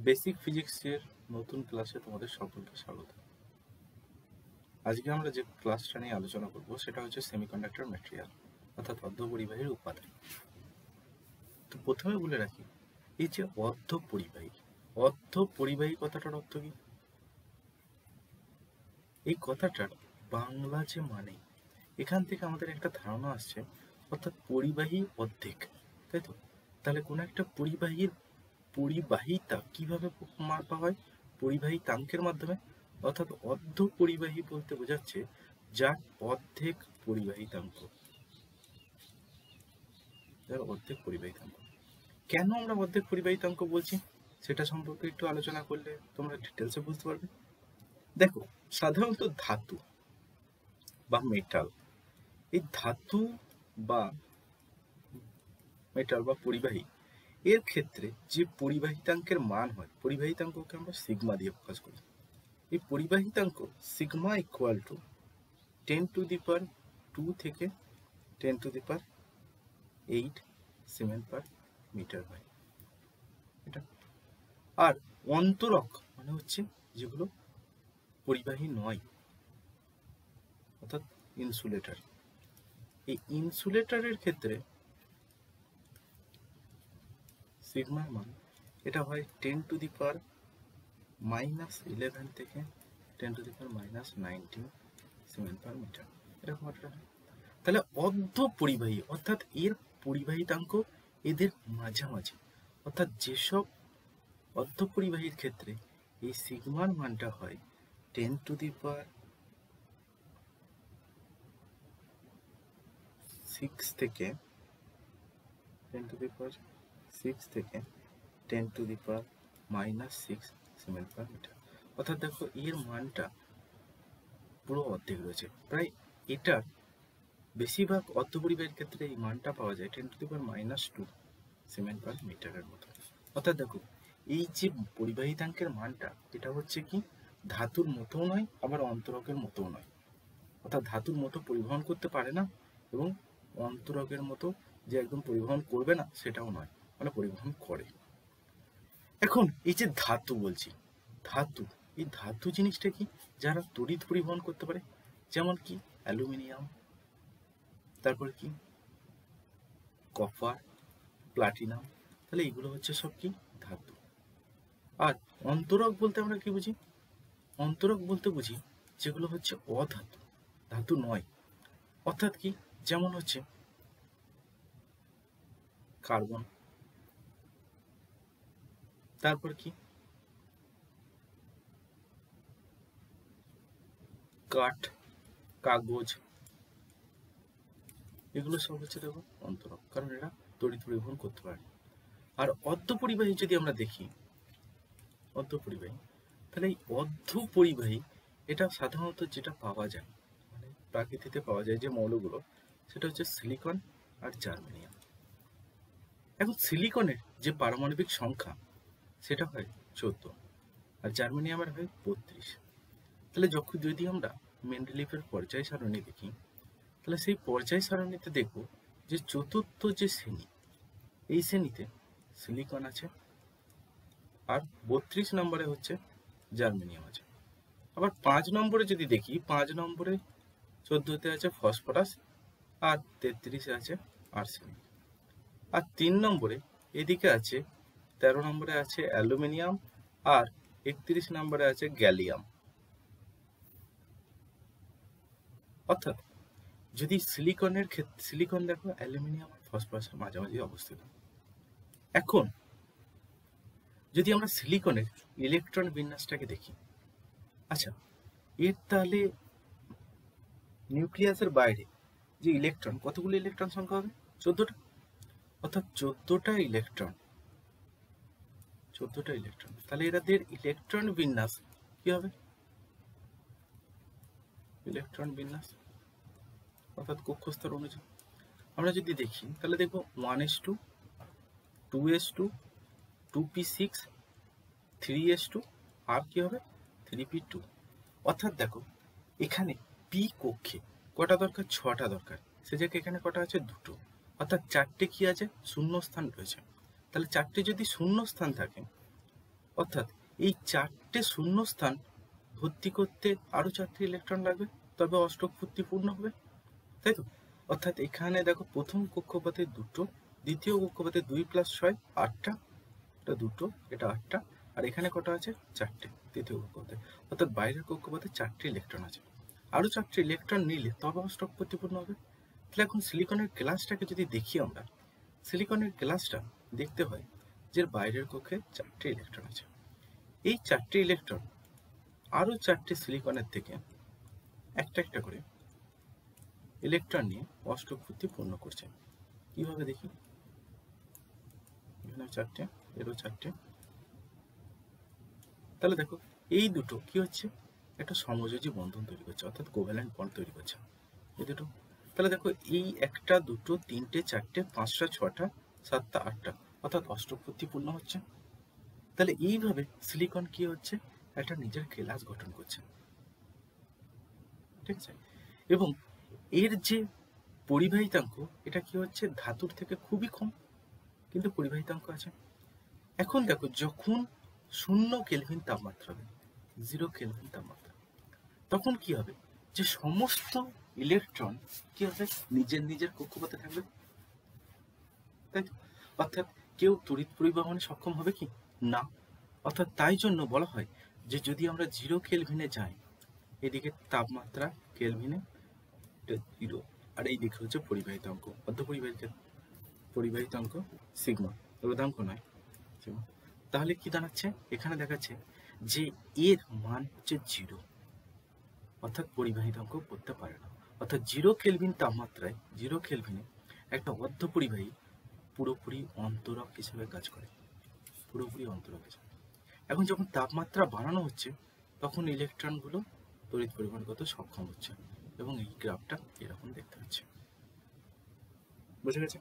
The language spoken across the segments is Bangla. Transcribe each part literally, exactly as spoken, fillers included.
বেসিক ফিজিক্সের নতুন ক্লাসে তোমাদের সকলকে স্বাগত। আজকে আমরা যে ক্লাসটা নিয়ে আলোচনা করব সেটা হচ্ছে সেমিকন্ডাক্টর ম্যাটেরিয়াল অর্থাৎ অর্ধপরিবাহীর উপাদান। তো প্রথমে বলে রাখি, এই যে অর্ধপরিবাহী অর্ধপরিবাহী কথাটার অর্থ কি? এই কথাটার বাংলা যে মানে, এখান থেকে আমাদের একটা ধারণা আসছে, অর্থাৎ পরিবাহী অর্ধেক, তাই তো? তাহলে কোনো একটা পরিবাহীর পরিবাহিতা কিভাবে মাপা হয়? পরিবাহিতাঙ্কের মাধ্যমে, অর্থাৎ অর্ধ পরিবাহী বলতে বোঝাচ্ছে যার অর্ধেক পরিবাহিতাঙ্ক। যার অর্ধেক পরিবাহিতাঙ্ক। কেন আমরা অর্ধেক পরিবাহিতাঙ্ক বলছি সেটা সম্পর্কে একটু আলোচনা করলে তোমরা ডিটেলসে বুঝতে পারবে। দেখো, সাধারণত ধাতু বা মেটাল, এই ধাতু বা মেটাল বা পরিবাহী এর ক্ষেত্রে যে পরিবাহিতাঙ্কের মান হয়, পরিবাহিতাঙ্ককে আমরা সিগমা দিয়ে প্রকাশ করি। এই পরিবাহিতাঙ্ক sigma equal to ten to the power two থেকে ten to the power eight siemens per metre হয় এটা। আর অন্তরক মানে হচ্ছে যেগুলো পরিবাহী নয়, অর্থাৎ ইনসুলেটর। এই ইনসুলেটরের ক্ষেত্রে সিগমার মান এটা হয় ten to the power minus eleven থেকে ten to the power minus nineteen siemens per metre, এরকম একটা হয়। তাহলে অর্ধ পরিবাহী অর্থাৎ এর পরিবাহিতাঙ্ক এদের মাঝামাঝি, অর্থাৎ যেসব অর্ধ পরিবাহীর ক্ষেত্রে এই সিগমার মানটা হয় ten to the power six থেকে ten to the power six থেকে ten to the power minus six siemens per metre, অর্থাৎ দেখো এর মানটা পুরো অর্ধেক রয়েছে। প্রায় এটার বেশিরভাগ অর্ধ পরিবাহীর ক্ষেত্রে এই মানটা পাওয়া যায় ten to the power minus two siemens per মিটারের মতো। অর্থাৎ দেখো, এই যে পরিবাহিতাঙ্কের মানটা এটা হচ্ছে কি ধাতুর মতো নয়, আবার অন্তরকের মতো নয়, অর্থাৎ ধাতুর মতো পরিবহন করতে পারে না এবং অন্তরকের মতো যে একদম পরিবহন করবে না সেটাও নয়, মানে পরিবহন করে। এখন এই যে ধাতু বলছি, ধাতু, এই ধাতু জিনিসটা কি? যারা তড়িৎ পরিবহন করতে পারে, যেমন কি অ্যালুমিনিয়াম, তারপর কি কপার, প্লাটিনাম, তাহলে এগুলো হচ্ছে সব কি ধাতু। আর অন্তরক বলতে আমরা কি বুঝি? অন্তরক বলতে বুঝি যেগুলো হচ্ছে অধাতু, ধাতু নয়, অর্থাৎ কি যেমন হচ্ছে কার্বন, তারপর কি কাঠ, কাগজ, এগুলো সব হচ্ছে দেখো অন্তরক, কারণ এরা তড়িৎ পরিবহন করতে পারে। আর অর্ধ পরিবাহী যদি আমরা দেখি, অর্ধ পরিবাহী, তাহলে এই অর্ধ পরিবাহী এটা সাধারণত যেটা পাওয়া যায়, মানে প্রাকৃতিতে পাওয়া যায় যে মৌলগুলো, সেটা হচ্ছে সিলিকন আর জার্মেনিয়াম। এখন সিলিকনের যে পারমাণবিক সংখ্যা সেটা হয় চোদ্দ, আর জার্মেনিয়ামের হয় বত্রিশ। তাহলে যখন যদি আমরা মেন্ডেলিভের পর্যায় সারণী দেখি, তাহলে সেই পর্যায় সারণীতে দেখব যে চতুর্থ যে শ্রেণী, এই শ্রেণীতে সিলিকন আছে, আর বত্রিশ নম্বরে হচ্ছে জার্মেনিয়াম আছে। আবার পাঁচ নম্বরে যদি দেখি, পাঁচ নম্বরে চোদ্দতে আছে ফসফরাস, আর তেত্রিশে আছে আর্সেনিক। আর তিন নম্বরে এদিকে আছে, তেরো নম্বরে আছে অ্যালুমিনিয়াম, আর একত্রিশ নম্বরে আছে গ্যালিয়াম। অর্থাৎ যদি সিলিকনের ক্ষেত্রে, সিলিকন দেখো অ্যালুমিনিয়াম আর ফসফরাসের মাঝামাঝি অবস্থিত। এখন যদি আমরা সিলিকনের ইলেকট্রন বিন্যাসটাকে দেখি, আচ্ছা এর তাহলে নিউক্লিয়াসের বাইরে যে ইলেকট্রন, কতগুলো ইলেকট্রন সংখ্যা হবে? চোদ্দটা, অর্থাৎ চোদ্দটা ইলেকট্রন, চোদ্দটা ইলেকট্রন। তাহলে এদের ইলেকট্রন বিন্যাস কি হবে? ইলেকট্রন বিন্যাস অর্থাৎ কক্ষস্তর অনুযায়ী আমরা যদি দেখি, তাহলে দেখবো one S two, two S two, two P six, three S two, আর কি হবে থ্রি পি টু। অর্থাৎ দেখো এখানে পি কক্ষে কটা দরকার? ছটা দরকার, সে জায়গায় এখানে কটা আছে? দুটো, অর্থাৎ চারটে কি আছে? শূন্য স্থান রয়েছে। তাহলে চারটে যদি শূন্য স্থান থাকে, অর্থাৎ এই চারটে শূন্য স্থান ভর্তি করতে আরো চারটে ইলেকট্রন লাগবে, তবে অষ্টক পূর্তি পূর্ণ হবে, তাই তো? অর্থাৎ এখানে দেখো প্রথম কক্ষপথে দুটো, দ্বিতীয় কক্ষপথে দুই প্লাস ছয় আটটা, এটা দুটো, এটা আটটা, আর এখানে কটা আছে? চারটে তৃতীয় কক্ষপথে। অর্থাৎ বাইরের কক্ষপথে চারটে ইলেকট্রন আছে, আরো চারটে ইলেকট্রন নিলে তবে অষ্টক পূর্তি পূর্ণ হবে। তাহলে এখন সিলিকনের গ্লাসটাকে যদি দেখি আমরা, সিলিকনের গ্লাসটা দেখতে হয় যে বাইরের কক্ষে চারটে ইলেকট্রন আছে, এই চারটে ইলেকট্রন আরো চারটে সিলিকনের থেকে একটা একটা করে ইলেকট্রন নিয়ে অষ্টক পূর্তি পূর্ণ করছে। কিভাবে দেখি? এখানে চারটে, এরও চারটে। তাহলে দেখো এই দুটো কি হচ্ছে? একটা সমযোজী বন্ধন তৈরি করছে, অর্থাৎ কোভ্যালেন্ট বন্ড তৈরি করছে এই দুটো। তাহলে দেখো এই একটা, দুটো, তিনটে, চারটে, পাঁচটা, ছটা, সাতটা, আটটা, অর্থাৎ অষ্টক পূর্তি পূর্ণ হচ্ছে। তাহলে এইভাবে সিলিকন কি হচ্ছে? একটা নিজের গ্লাস গঠন করছে, ঠিক আছে? এবং এর যে পরিবাহিতাঙ্ক, এটা কি হচ্ছে? ধাতুর থেকে খুবই কম, কিন্তু পরিবাহিতাঙ্ক আছে। এখন দেখো যখন শূন্য কেলভিন তাপমাত্রা হবে, জিরো কেলভিন তাপমাত্রা, তখন কি হবে? যে সমস্ত ইলেকট্রন কি হবে? নিজের নিজের কক্ষপথে থাকবে, তাই তো? অর্থাৎ কেউ তড়িৎ পরিবহনে সক্ষম হবে কি? না। অর্থাৎ তাই জন্য বলা হয় যে যদি আমরা জিরো কেলভিনে যাই, এদিকে তাপমাত্রা কেলভিনে জিরো, আর এই দিকে হচ্ছে পরিবাহিতাঙ্ক, অর্ধপরিবাহিত পরিবাহিতাঙ্ক সিগমা, রোধাঙ্ক নয় সিগমা। তাহলে কি দাঁড়াচ্ছে? এখানে দেখাচ্ছে যে এর মান হচ্ছে জিরো, অর্থাৎ পরিবাহিতাঙ্ক করতে পারে না। অর্থাৎ জিরো কেলভিন তাপমাত্রায়, জিরো কেলভিনে একটা অর্ধপরিবাহী পুরোপুরি অন্তরক হিসেবে কাজ করে, পুরোপুরি অন্তরক হিসেবে। এখন যখন তাপমাত্রা বাড়ানো হচ্ছে, তখন ইলেকট্রনগুলো তড়িৎ পরিবহন করতে সক্ষম হচ্ছে, এবং এই গ্রাফটা এরকম দেখতে পাচ্ছি। বুঝে গেছে?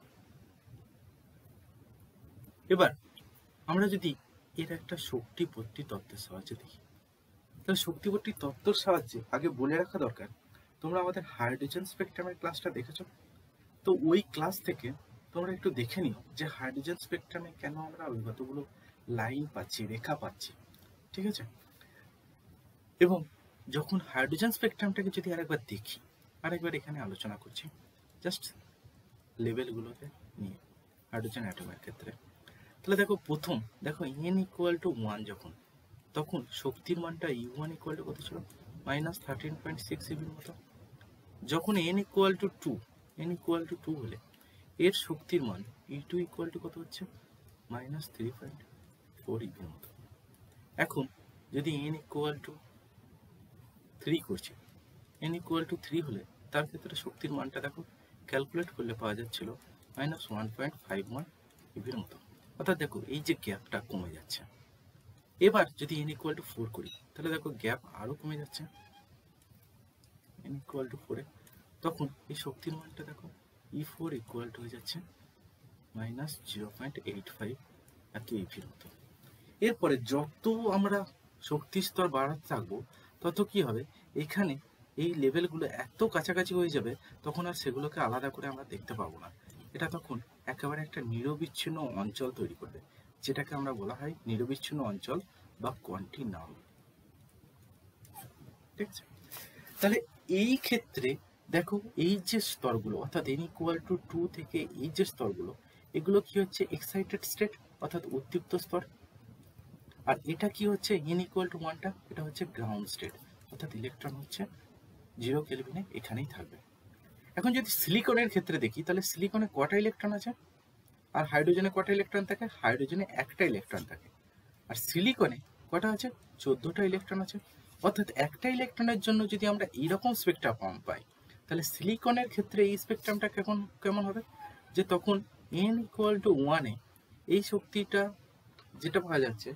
এবার আমরা যদি এর একটা শক্তিবর্তী তত্ত্বের সাহায্যে দেখি, তাহলে শক্তিবর্তী তত্ত্বের সাহায্যে আগে বলে রাখা দরকার, তোমরা আমাদের হাইড্রোজেন স্পেকট্রামের ক্লাসটা দেখেছো তো? ওই ক্লাস থেকে তোমরা একটু দেখে নিও যে হাইড্রোজেন স্পেকট্রামে কেন আমরা ওই কতগুলো লাইন পাচ্ছি, রেখা পাচ্ছি, ঠিক আছে? এবং যখন হাইড্রোজেন স্পেকট্রামটাকে যদি আরেকবার দেখি, আরেকবার এখানে আলোচনা করছি জাস্ট লেভেলগুলোকে নিয়ে হাইড্রোজেন অ্যাটমের ক্ষেত্রে। তাহলে দেখো প্রথম দেখো এন ইকুয়াল টু ওয়ান যখন, তখন শক্তির মানটা ইউ ওয়ান ইকুয়াল টু কত ছিল? মাইনাস থার্টিন পয়েন্ট সিক্স ইভির মতো। যখন N equal to two, N equal to two হলে এর শক্তির মান ই টু ইকুয়াল টু কত হচ্ছে? মাইনাস থ্রি পয়েন্ট ফোর ইভির মতো। এখন যদি এন ইকুয়াল টু থ্রি করছি, এন ইকুয়াল টু থ্রি হলে তার ক্ষেত্রে শক্তির মানটা দেখো ক্যালকুলেট করলে পাওয়া যাচ্ছিল minus one point five one ইভির মতো। অর্থাৎ দেখো এই যে গ্যাপটা কমে যাচ্ছে। এবার যদি এন ইকুয়াল টু ফোর করি, তাহলে দেখো গ্যাপ আরো কমে যাচ্ছে এন ইকুয়াল টু ফোরে। তখন এই শক্তির মানটা দেখো ই ফোর ইকুয়াল টু হয়ে যাচ্ছে minus zero point eight five এত ইভির মতো। এরপরে যত আমরা শক্তি স্তর বাড়াতে থাকবো, তত কি হবে? এখানে এই লেভেলগুলো এত কাছাকাছি হয়ে যাবে, তখন আর সেগুলোকে আলাদা করে আমরা দেখতে পাবো না। এটা তখন একেবারে একটা নিরবিচ্ছিন্ন অঞ্চল তৈরি করবে, যেটাকে আমরা বলা হয় নিরবিচ্ছিন্ন অঞ্চল বা কন্টিনাম, ঠিক আছে? তাহলে এই ক্ষেত্রে দেখো এই যে স্তরগুলো, অর্থাৎ এন ইকুয়াল টু টু থেকে এই যে স্তরগুলো, এগুলো কি হচ্ছে? এক্সাইটেড স্টেট, অর্থাৎ উদ্দীপ্ত স্তর। আর এটা কি হচ্ছে? এন ইকুয়াল টু ওয়ানটা, এটা হচ্ছে গ্রাউন্ড স্টেট, অর্থাৎ ইলেকট্রন হচ্ছে জিরো কেলভিনে এখানেই থাকবে। এখন যদি সিলিকনের ক্ষেত্রে দেখি, তাহলে সিলিকনে কটা ইলেকট্রন আছে? আর হাইড্রোজেনে কটা ইলেকট্রন থাকে? হাইড্রোজেনে একটা ইলেকট্রন থাকে। আর সিলিকনে কটা আছে? চোদ্দটা ইলেকট্রন আছে। অর্থাৎ একটা ইলেকট্রনের জন্য যদি আমরা এইরকম স্পেকট্রাম পাই, তাহলে সিলিকনের ক্ষেত্রে এই স্পেকট্রামটা কেমন কেমন হবে? যে তখন এন ইকুয়াল টু ওয়ানে এই শক্তিটা যেটা পাওয়া যাচ্ছে,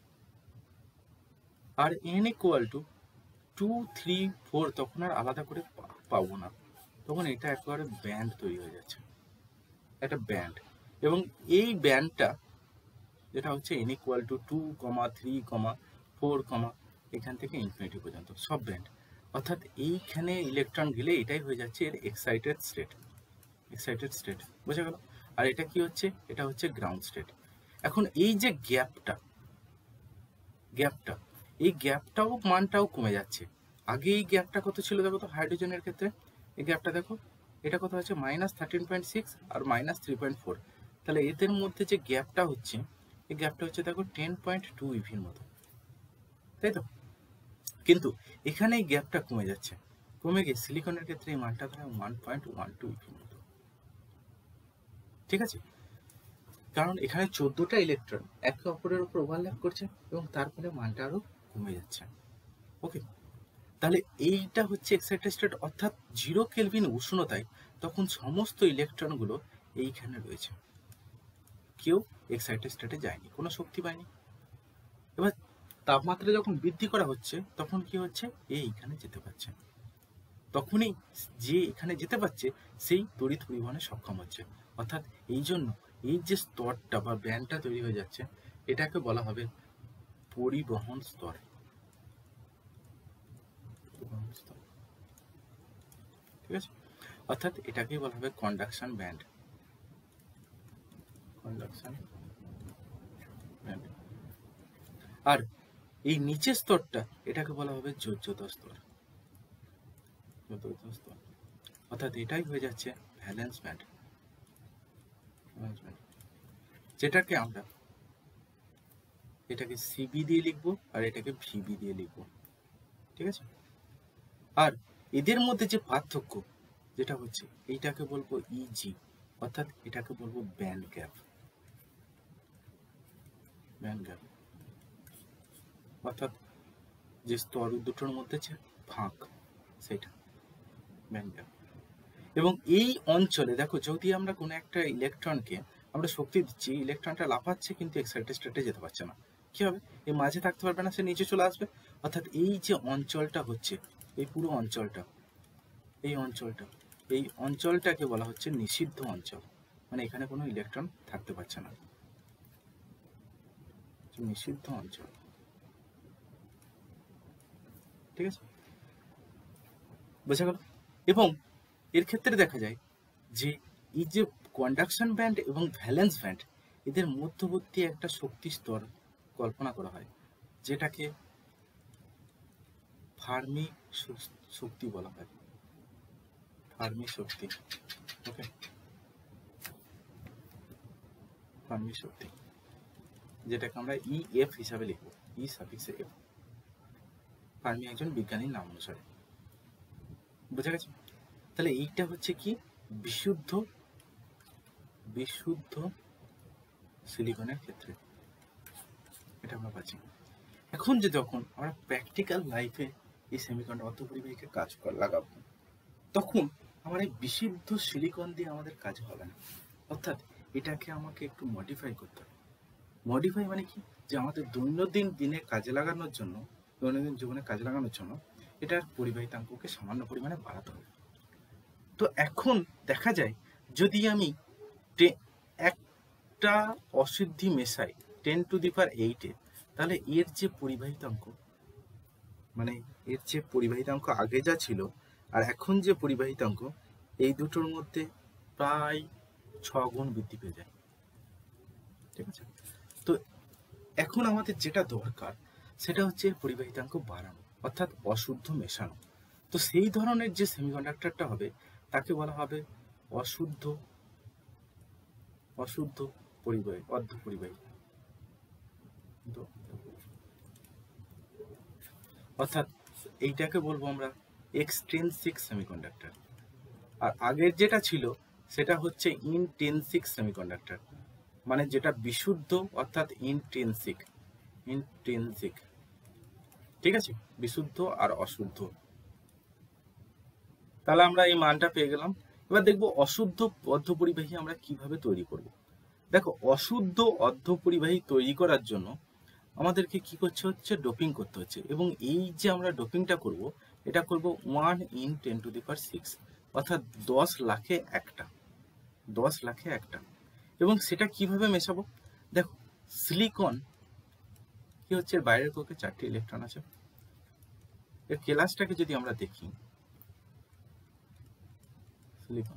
আর N equal to two three four তখন আর আলাদা করে পাবো না, তখন এটা একেবারে ব্যান্ড তৈরি হয়ে যাচ্ছে, একটা ব্যান্ড। এবং এই ব্যান্ডটা যেটা হচ্ছে N equal to two comma three comma four comma এখান থেকে ইনফিনিটি পর্যন্ত সব ব্যান্ড। অর্থাৎ এইখানে ইলেকট্রন গেলে এটাই হয়ে যাচ্ছে এর এক্সাইটেড স্টেট, এক্সাইটেড স্টেট, বোঝা গেল? আর এটা কি হচ্ছে? এটা হচ্ছে গ্রাউন্ড স্টেট। এখন এই যে গ্যাপটা, গ্যাপটা, এই গ্যাপটাও মানটাও কমে যাচ্ছে। আগে এই গ্যাপটা কত ছিল দেখো তো হাইড্রোজেনের ক্ষেত্রে, এই গ্যাপটা দেখো, এটা কত আছে মাইনাস থার্টিন পয়েন্ট সিক্স আর মাইনাস থ্রি পয়েন্ট ফোর। তাহলে এদের মধ্যে যে গ্যাপটা হচ্ছে, এই গ্যাপটা হচ্ছে দেখো টেন পয়েন্ট টু ইভির মতো, তাই তো? কিন্তু এখানে এই গ্যাপটা কমে যাচ্ছে, কমে গিয়ে সিলিকনের ক্ষেত্রে এই মানটা ধরো ওয়ান পয়েন্ট ওয়ান টু ইভির মতো, ঠিক আছে? কারণ এখানে চোদ্দটা ইলেকট্রন একে অপরের উপর ওভারল্যাপ করছে এবং তার ফলে মানটা আরো কমে যাচ্ছে। ওকে, তাহলে এইটা হচ্ছে এক্সাইটেড স্টেট, অর্থাৎ জিরো কেলভিন উষ্ণতায় তখন সমস্ত ইলেকট্রনগুলো এইখানে রয়েছে, কেউ এক্সাইটেড স্টেটে যায়নি, কোনো শক্তি পায়নি। এবার তাপমাত্রা যখন বৃদ্ধি করা হচ্ছে তখন কি হচ্ছে, এইখানে যেতে পারছে, তখনই যে এখানে যেতে পারছে সেই তড়িৎ পরিবহনে সক্ষম হচ্ছে। অর্থাৎ এই জন্য এই যে স্তরটা বা ব্যান্ডটা তৈরি হয়ে যাচ্ছে, এটাকে বলা হবে পরিবহন স্তর। ঠিক আছে, অর্থাৎ এটাকে বলা হবে কন্ডাকশন ব্যান্ড। Conduction band. আর এই নিচের স্তরটা এটাকে বলা হবে যোজ্যতা স্তর। যোজ্যতা স্তর অর্থাৎ এটাই হয়ে যাচ্ছে ভ্যালেন্স ব্যান্ড, যেটাকে আমরা এটাকে সিবি দিয়ে লিখবো আর এটাকে ভিবি দিয়ে লিখবো, ঠিক আছে? আর এদের মধ্যে যে পার্থক্য যেটা হচ্ছে, এইটাকে বলবো ইজি, অর্থাৎ এটাকে বলবো ব্যান্ড গ্যাপ। ব্যান্ড গ্যাপ অর্থাৎ যে স্তর দুটোর মধ্যে যে ফাঁক, সেটা ব্যান্ড গ্যাপ। এবং এই অঞ্চলে দেখো, যদি আমরা কোনো একটা ইলেকট্রনকে আমরা শক্তি দিচ্ছি, ইলেকট্রনটা লাফাচ্ছে কিন্তু এক্সাইটেড স্টেটে যেতে পারছে না, কি হবে? এই মাঝে থাকতে পারবে না, সে নিচে চলে আসবে। অর্থাৎ এই যে অঞ্চলটা হচ্ছে, এই পুরো অঞ্চলটা, এই অঞ্চলটা এই অঞ্চলটাকে বলা হচ্ছে নিষিদ্ধ অঞ্চল, মানে এখানে কোনো ইলেকট্রন থাকতে পারছে না, নিষিদ্ধ অঞ্চল, ঠিক আছে? বোঝা গেল? এবং এর ক্ষেত্রে দেখা যায় যে এই যে কন্ডাকশন ব্যান্ড এবং ভ্যালেন্স ব্যান্ড, এদের মধ্যবর্তী একটা শক্তি স্তর কল্পনা করা হয়, যেটাকে ফার্মি শক্তি বলা হয়, ফার্মি শক্তি। ওকে, ফার্মি শক্তি, যেটাকে আমরা ই এফ হিসাবে লিখব, ই সাফিক্স এফ। ফার্মি একজন বিজ্ঞানীর নাম অনুসারে। বোঝা গেছে? তাহলে এইটা হচ্ছে কি বিশুদ্ধ বিশুদ্ধ সিলিকনের ক্ষেত্রে এটা আমরা পাচ্ছি। এখন যে যখন আমরা প্র্যাকটিক্যাল লাইফে এই সেমিকন্ডাক্টর অর্ধপরিবাহীকে কাজ লাগাবো, তখন আমার এই বিশুদ্ধ সিলিকন দিয়ে আমাদের কাজ হবে না, অর্থাৎ এটাকে আমাকে একটু মডিফাই করতে হবে। মডিফাই মানে কি, যে আমাদের দৈনন্দিন দিনে কাজে লাগানোর জন্য, দৈনন্দিন জীবনে কাজে লাগানোর জন্য এটার পরিবাহিতাঙ্ককে সামান্য পরিমাণে বাড়াতে হবে। তো এখন দেখা যায় যদি আমি একটা অশুদ্ধি মেশাই টেন টু দি পাওয়ার এইটে, তাহলে এর যে পরিবাহিতাঙ্ক, মানে এর যে পরিবাহিতাঙ্ক আগে যা ছিল আর এখন যে পরিবাহিতাঙ্ক, এই দুটোর মধ্যে প্রায় ছ গুণ বৃদ্ধি পেয়ে যায়, ঠিক আছে? তো এখন আমাদের যেটা দরকার সেটা হচ্ছে পরিবাহিতাঙ্ক বাড়ানো, অর্থাৎ অশুদ্ধ মেশানো। তো সেই ধরনের যে সেমিকন্ডাক্টরটা হবে তাকে বলা হবে অশুদ্ধ অশুদ্ধ পরিবাহী, অর্ধ পরিবাহী, অর্থাৎ এইটাকে বলবো আমরা এক্সট্রিনসিক সেমিকন্ডাক্টর। আর আগের যেটা ছিল সেটা হচ্ছে ইনট্রিনসিক সেমিকন্ডাক্টর, মানে যেটা বিশুদ্ধ অর্থাৎ ইনট্রিনসিক ইনট্রিনসিক ঠিক আছে, বিশুদ্ধ আর অশুদ্ধ। তাহলে আমরা এই মানটা পেয়ে গেলাম। এবার দেখবো অশুদ্ধ অর্ধপরিবাহী আমরা কিভাবে তৈরি করব। দেখো, অশুদ্ধ অর্ধপরিবাহী তৈরি করার জন্য আমাদেরকে কি করতে হচ্ছে, ডোপিং করতে হচ্ছে। এবং এই যে আমরা ডোপিংটা করব, এটা করব one in ten to the power six, অর্থাৎ দশ লাখে একটা, দশ লাখে একটা। এবং সেটা কিভাবে মেশাবো, দেখো সিলিকন কি হচ্ছে, বাইরের কক্ষে চারটি ইলেকট্রন আছে। এর কেলাসটাকে যদি আমরা দেখি, সিলিকন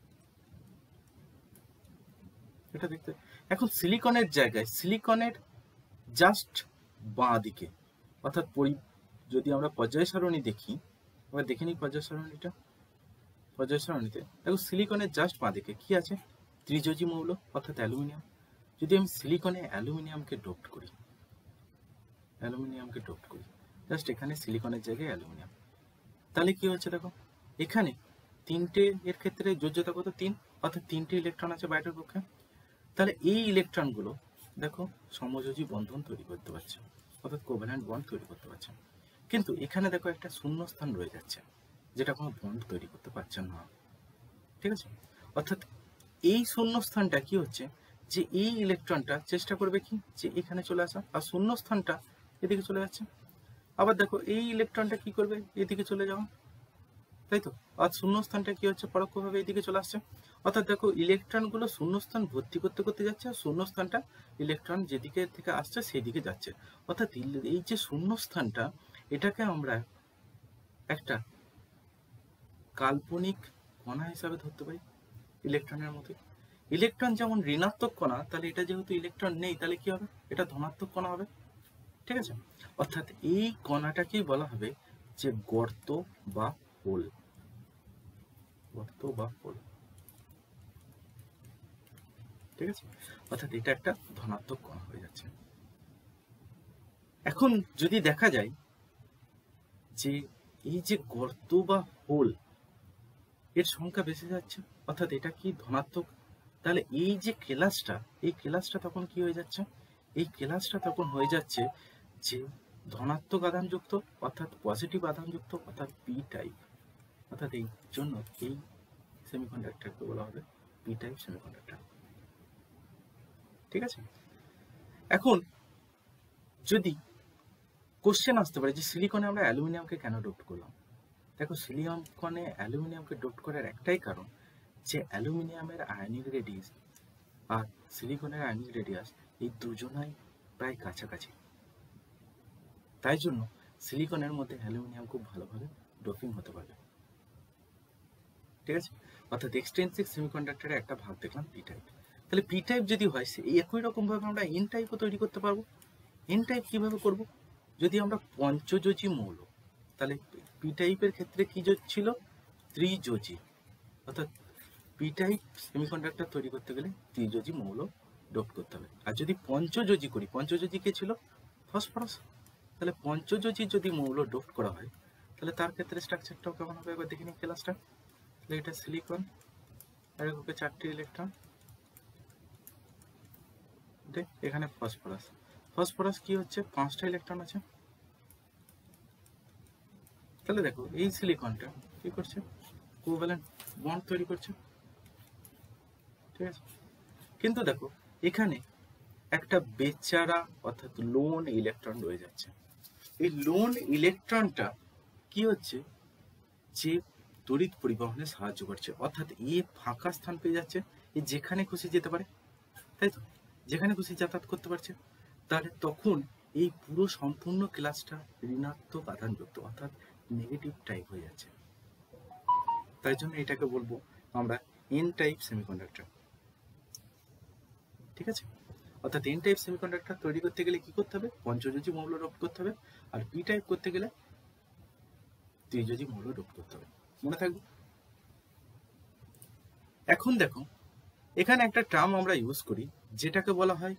এটা দেখতে, এখন সিলিকনের জায়গায় সিলিকনের জাস্ট বাঁ দিকে, অর্থাৎ যদি আমরা পর্যায় সারণী দেখি, এবার দেখে নিই পর্যায় সারণীটা। পর্যায় সারণীতে দেখো সিলিকনের জাস্ট বাঁ দিকে কি আছে, ত্রিযোজী মৌল অর্থাৎ অ্যালুমিনিয়াম। যদি আমি সিলিকনে অ্যালুমিনিয়ামকে ডোপ্ট করি, অ্যালুমিনিয়ামকে ডোপ্ট করি জাস্ট এখানে সিলিকনের জায়গায় অ্যালুমিনিয়াম, তাহলে কি হচ্ছে দেখো এখানে তিনটে, এর ক্ষেত্রে যোজ্যতা কত তিন, অর্থাৎ তিনটে ইলেকট্রন আছে বাইরের পক্ষে। তাহলে এই ইলেকট্রনগুলো দেখো সমযোজী বন্ধন তৈরি করতে পারছে, অর্থাৎ কোভ্যালেন্ট বন্ড তৈরি করতে পারছে। কিন্তু এখানে দেখো একটা শূন্যস্থান রয়ে যাচ্ছে, যেটা কোনো বন্ড তৈরি করতে পারছে না, ঠিক আছে। অর্থাৎ এই শূন্যস্থানটা কি হচ্ছে, যে এই ইলেকট্রনটা চেষ্টা করবে কি যে এখানে চলে আসা, আর শূন্যস্থানটা এদিকে চলে যাচ্ছে। আবার দেখো এই ইলেকট্রনটা কি করবে, এদিকে চলে যাওয়া, তাই তো। আর শূন্যস্থানটা কি হচ্ছে, পরোক্ষভাবে এদিকে চলে আসছে। অর্থাৎ দেখো ইলেকট্রনগুলো শূন্যস্থান ভর্তি করতে করতে যাচ্ছে, আর শূন্যস্থানটা ইলেকট্রন যেদিকে থেকে আসছে সেদিকে যাচ্ছে। অর্থাৎ এই যে শূন্যস্থানটা, এটাকে আমরা একটা কাল্পনিক কণা হিসাবে ধরতে পারি ইলেকট্রনের মতো। ইলেকট্রন যেমন ঋণাত্মক কণা, তাহলে এটা যেহেতু ইলেকট্রন নেই, তাহলে কি হবে, এটা ধনাত্মক কণা হবে, ঠিক আছে। অর্থাৎ এই কণাটাকেই বলা হবে যে গর্ত বা হোল, গর্ত বা হোল, ঠিক আছে। অর্থাৎ এটা একটা ধনাত্মক কণা হয়ে যাচ্ছে। এখন যদি দেখা যায় যে এই যে গর্ত বা হোল, এর সংখ্যা বেশি যাচ্ছে, অর্থাৎ এটা কি ধনাত্মক, তাহলে এই যে ক্লাসটা, এই ক্লাসটা তখন কি হয়ে যাচ্ছে, এই ক্লাসটা তখন হয়ে যাচ্ছে যে ধনাত্মক আধানযুক্ত, অর্থাৎ পজিটিভ আধানযুক্ত, অর্থাৎ পি টাইপ। অর্থাৎ এই জন্য এই সেমিকন্ডাক্টরকে বলা হবে পি টাইপ সেমিকন্ডাক্টর, ঠিক আছে। এখন যদি কোশ্চেন আসতে পারে যে সিলিকনে আমরা অ্যালুমিনিয়ামকে কেন ডোপ্ট করলাম, দেখো সিলিকনে অ্যালুমিনিয়ামকে ডোপ্ট করার একটাই কারণ যে অ্যালুমিনিয়ামের আয়নিক রেডিয়াস আর সিলিকনের আয়নিক রেডিয়াস এই দুজনাই প্রায় কাছাকাছি, তাই জন্য সিলিকনের মধ্যে অ্যালুমিনিয়াম খুব ভালোভাবে ডোপিং হতে পারবে, ঠিক আছে। অর্থাৎ এক্সট্রিনসিক সেমিকন্ডাক্টরের একটা ভাগ দেখলাম পি টাইপ। তাহলে পি টাইপ যদি হয়, এই একই রকম ভাবে আমরা এন টাইপও তৈরি করতে পারবো। এন টাইপ কিভাবে করব, যদি আমরা পঞ্চযোজী মৌল, তাহলে পি টাইপের ক্ষেত্রে কি ছিল, ত্রিযোজী, অর্থাৎ পি টাইপ সেমিকন্ডাক্টর তৈরি করতে গেলে ত্রিযোজী মৌল ডোপ করতে হবে। আর যদি পঞ্চযোজী করি, পঞ্চযোজী কে ছিল ফসফরাস, তাহলে পঞ্চযোজী যদি মৌল ডোপ করা হয়, তাহলে তার ক্ষেত্রে স্ট্রাকচারটাও কেমন হবে একবার দেখে নিই ক্লাসটা। তাহলে এটা সিলিকন, আর এগুলোকে চারটি ইলেকট্রন, এখানে ফসফরাস, ফসফরাস কি হচ্ছে পাঁচটা ইলেকট্রন আছে। তাহলে দেখো এই সিলিকনটা কি করছে, কোভ্যালেন্ট বন্ড তৈরি করছে, ঠিক আছে। কিন্তু দেখো এখানে একটা বেচারা অর্থাৎ লোন ইলেকট্রন রয়ে যাচ্ছে। এই লোন ইলেকট্রনটা কি হচ্ছে, যে তড়িৎ পরিবহনে সাহায্য করছে, অর্থাৎ এ ফাঁকা স্থান পেয়ে যাচ্ছে, এ যেখানে খুশি যেতে পারে, তাই তো, যেখানে খুশি যাতায়াত করতে পারছে। তাহলে তখন এই পুরো সম্পূর্ণ ক্লাসটা ঋণাত্মক আধানযুক্ত, অর্থাৎ নেগেটিভ টাইপ হয়ে যাচ্ছে। তাই জন্য এটাকে বলবো আমরা এন টাইপ সেমিকন্ডাক্টর, ঠিক আছে। অর্থাৎ এন টাইপ সেমিকন্ডাক্টর তৈরি করতে গেলে কি করতে হবে, পঞ্চযোজী মৌল ডোপ করতে হবে, আর পি টাইপ করতে গেলে ত্রিযোজী মৌল ডোপ করতে হবে, মনে থাকবে। এখন দেখো এখানে একটা টার্ম আমরা ইউজ করি, যেটাকে বলা হয়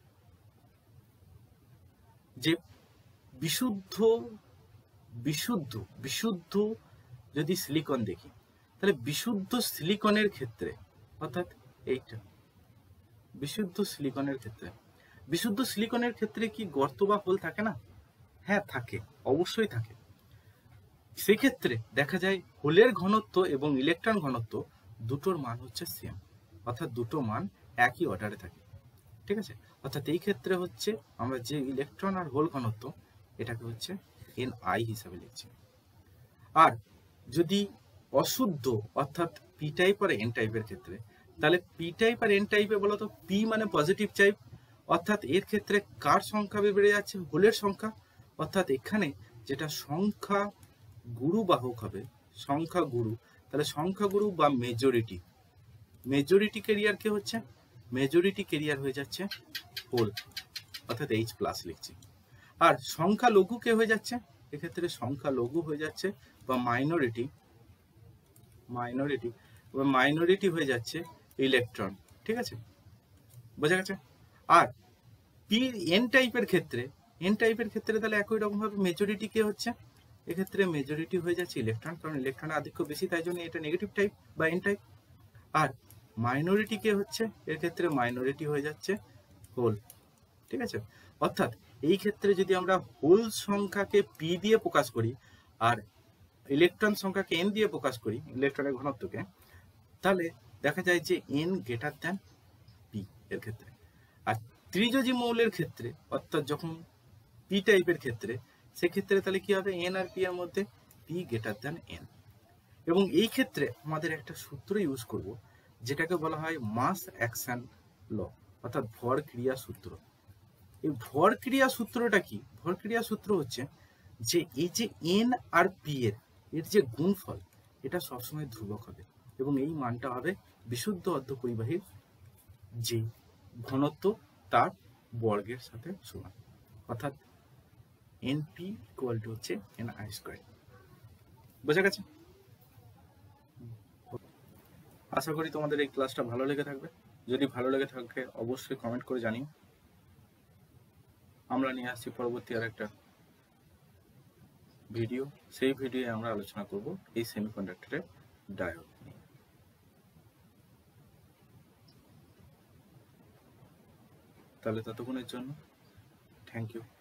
যে বিশুদ্ধ বিশুদ্ধ বিশুদ্ধ যদি সিলিকন দেখি, তাহলে বিশুদ্ধ সিলিকনের ক্ষেত্রে, অর্থাৎ এইটা বিশুদ্ধ সিলিকনের ক্ষেত্রে, বিশুদ্ধ সিলিকনের ক্ষেত্রে কি গর্ত বা হোল থাকে না? হ্যাঁ থাকে, অবশ্যই থাকে। সেক্ষেত্রে দেখা যায় হোলের ঘনত্ব এবং ইলেকট্রন ঘনত্ব দুটোর মান হচ্ছে সেম, অর্থাৎ দুটো মান একই অর্ডারে থাকে, ঠিক আছে। অর্থাৎ এই ক্ষেত্রে হচ্ছে আমরা যে ইলেকট্রন আর হোল ঘনত্ব, এটাকে হচ্ছে এন আই হিসাবে লিখছি। আর যদি অশুদ্ধ অর্থাৎ পি টাইপ আর এন টাইপের ক্ষেত্রে, তাহলে পি টাইপ আর এন টাইপে বলতো পি মানে পজিটিভ টাইপ, অর্থাৎ এর ক্ষেত্রে কার সংখ্যা বেড়ে যাচ্ছে, হোলের সংখ্যা, অর্থাৎ এখানে যেটা সংখ্যা গুরু বাহক হবে, সংখ্যা গুরু, তাহলে সংখ্যা গুরু বা মেজরিটি, মেজরিটি ক্যারিয়ার কে হচ্ছে, মেজরিটি ক্যারিয়ার হয়ে যাচ্ছে হোল, অর্থাৎ এইচ প্লাস লিখছি। আর সংখ্যা লঘু কে হয়ে যাচ্ছে, এক্ষেত্রে সংখ্যা লঘু হয়ে যাচ্ছে বা মাইনরিটি মাইনরিটি মাইনরিটি হয়ে যাচ্ছে ইলেকট্রন। ঠিক আছে, বোঝা গেছে। আর পি এন টাইপের ক্ষেত্রে এন টাইপের ক্ষেত্রে তাহলে একই রকম ভাবে মেজরিটি কে হচ্ছে, এক্ষেত্রে মেজরিটি হয়ে যাচ্ছে ইলেকট্রন, কারণ ইলেকট্রনের আধিক্য বেশি, তাই জন্য এটা নেগেটিভ টাইপ বা এন টাইপ। আর মাইনরিটি কে হচ্ছে, এর ক্ষেত্রে মাইনরিটি হয়ে যাচ্ছে হোল। ঠিক আছে, অর্থাৎ এই ক্ষেত্রে যদি আমরা হোল সংখ্যাকে পি দিয়ে প্রকাশ করি আর ইলেকট্রন সংখ্যাকে এন দিয়ে প্রকাশ করি, ইলেকট্রনের ঘনত্বকে, তাহলে দেখা যায় যে এন গ্রেটার দ্যান পি এর ক্ষেত্রে। আর ত্রিযোজী মৌলের ক্ষেত্রে অর্থাৎ যখন পি টাইপের ক্ষেত্রে, সেক্ষেত্রে তাহলে কি হবে, এন আর পি এর মধ্যে পি গ্রেটার দ্যান এন। এবং এই ক্ষেত্রে আমাদের একটা সূত্র ইউজ করব যেটাকে বলা হয় মাস অ্যাকশন ল, অর্থাৎ ভর ক্রিয়া সূত্র। এই ভর ক্রিয়া সূত্রটা কি, ভর ক্রিয়া সূত্র হচ্ছে যে এই যে এন আর পি এর এর যে গুণফল, এটা সবসময় ধ্রুবক হবে এবং এই মানটা হবে বিশুদ্ধ অর্ধপরিবাহীর যে ঘনত্ব তার বর্গের সাথে সমান, অর্থাৎ এন পি ইকুয়াল টু হচ্ছে এন আই স্কয়ার। বোঝা গেছে? আশা করি তোমাদের এই ক্লাসটা ভালো লেগে থাকবে। যদি ভালো লেগে থাকে অবশ্যই কমেন্ট করে জানিও। আমরা নিয়ে আসছি পরবর্তী আর একটা ভিডিও, সেই ভিডিও আমরা আলোচনা করব এই সেমিকন্ডাক্টরের ডায়োড নিয়ে। তাহলে ততক্ষণের জন্য থ্যাংক ইউ।